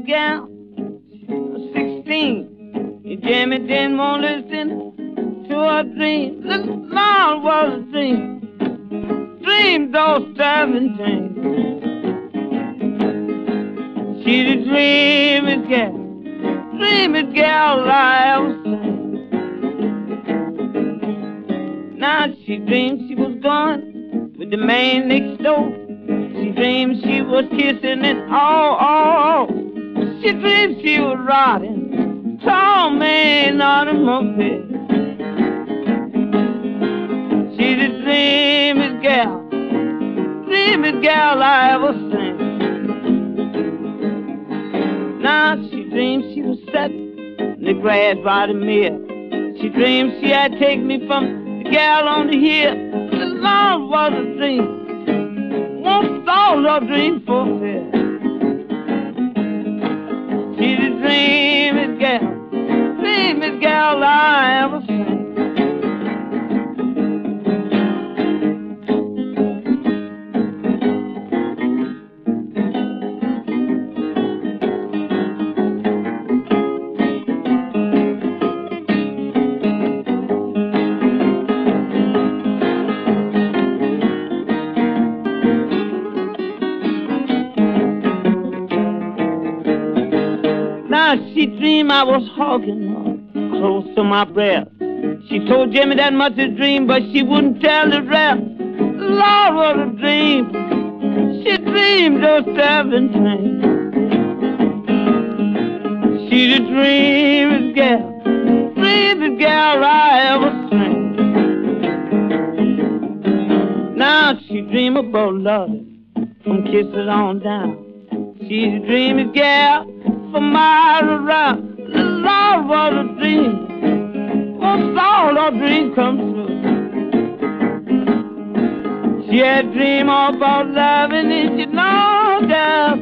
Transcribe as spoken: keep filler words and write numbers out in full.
gal, sixteen. And Jimmy didn't want to listen to her dream. The Lord was a dream. Dream those seventeen. She the dreamiest gal, dreamiest gal I ever seen. Now she dreamed she was going with the man next door. She dreamed she was kissing it all, all. She dreamed she was riding tall man on a moped. She the dreamiest gal, dreamiest gal I ever seen. Now she dreamed she was sat in the grass by the mill. She dreamed she had taken me from the gal on the hill. The Lord was a dream. Won't all her dream fulfilled. She the dreamiest gal, dreamiest gal I ever seen. Now she dreamed I was hugging her close to my breast. She told Jimmy that much a dream, but she wouldn't tell the rest. Lord, what a dream. She dreamed of seventeen. She the dreamiest gal, dreamiest gal I ever seen. Now she dream about love from kisses on down. She's the dreamiest gal for miles around. The Lord was a dream. Once all her dreams come true. She had a dream all about loving, and she know that